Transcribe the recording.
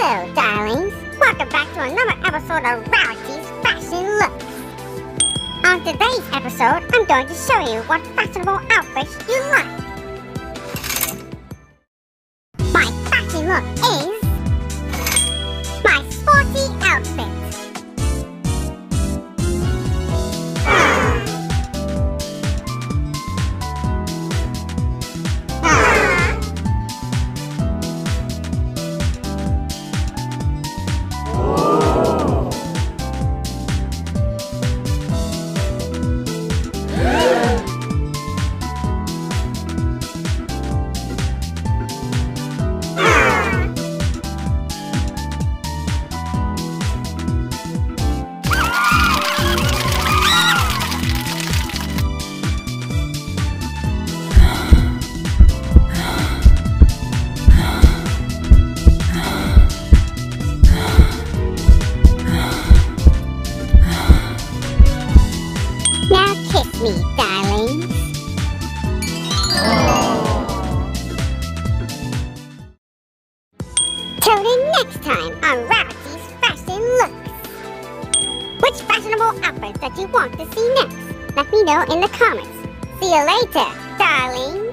Hello, darlings. Welcome back to another episode of Rarity's Fashion Looks. On today's episode, I'm going to show you what fashionable outfits you like. My fashion look is my sporty outfit. Now kiss me, darlings. Tune in next time on Rarity's Fashion Looks. Which fashionable outfits that you want to see next? Let me know in the comments. See you later, darlings.